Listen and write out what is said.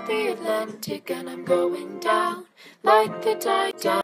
the Atlantic and I'm going down like the tide down.